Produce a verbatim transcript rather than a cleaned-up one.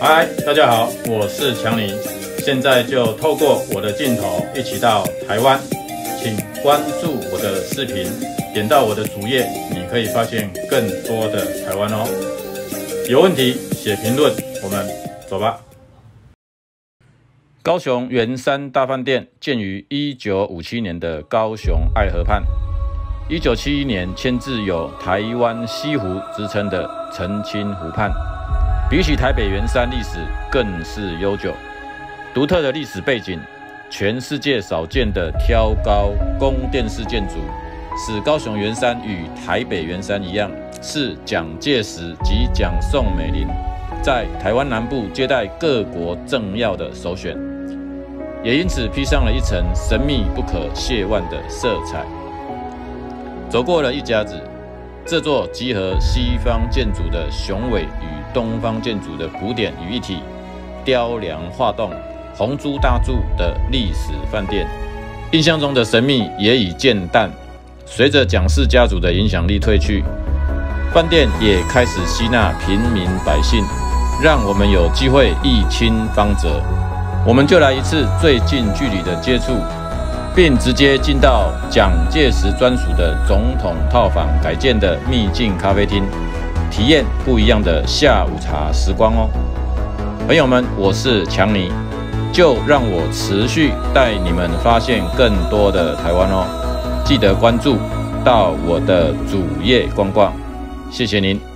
嗨，大家好，我是强尼，现在就透过我的镜头一起到台湾，请关注我的视频，点到我的主页，你可以发现更多的台湾哦。有问题写评论，我们走吧。高雄圆山大饭店建于一九五七年的高雄爱河畔，一九七一年迁至有台湾西湖之称的澄清湖畔。比起台北圆山历史更是悠久，独特的历史背景，全世界少见的挑高宫殿式建筑，使高雄圆山与台北圆山一样，是蒋介石及蒋宋美龄在台湾南部接待各国政要的首选，也因此披上了一层神秘不可亵玩的色彩。走过了一甲子，这座集合西方建筑的雄伟与东方建筑的古典于一体，雕梁画栋、红珠大柱的历史饭店，印象中的神秘也已渐淡。随着蒋氏家族的影响力退去，饭店也开始吸纳平民百姓，让我们有机会一亲芳泽。我们就来一次最近距离的接触，并直接进到蒋介石专属的总统套房改建的秘境咖啡厅，体验不一样的下午茶时光哦。朋友们，我是强尼，就让我持续带你们发现更多的台湾哦。记得关注到我的主页逛逛，谢谢您。